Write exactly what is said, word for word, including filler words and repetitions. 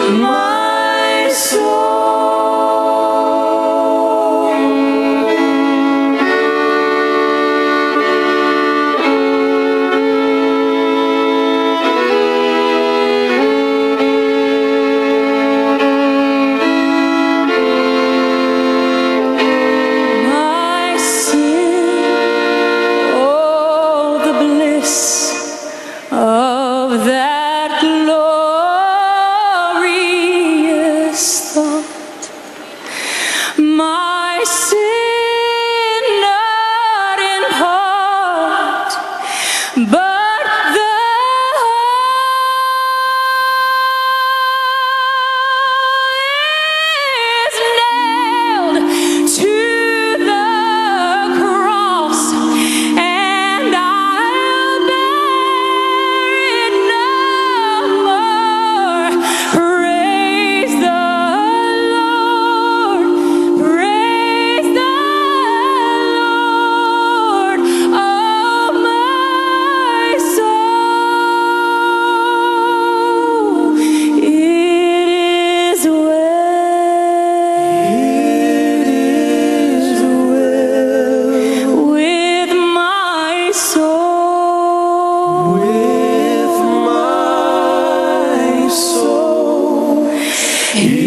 my soul. My sin, oh, the bliss of that glorious thought. My sin not in part, but the whole is nailed to the cross, and I'll bear it no more. Praise the Lord, praise the Lord, oh my soul. It is well, it is well with my soul, with my soul.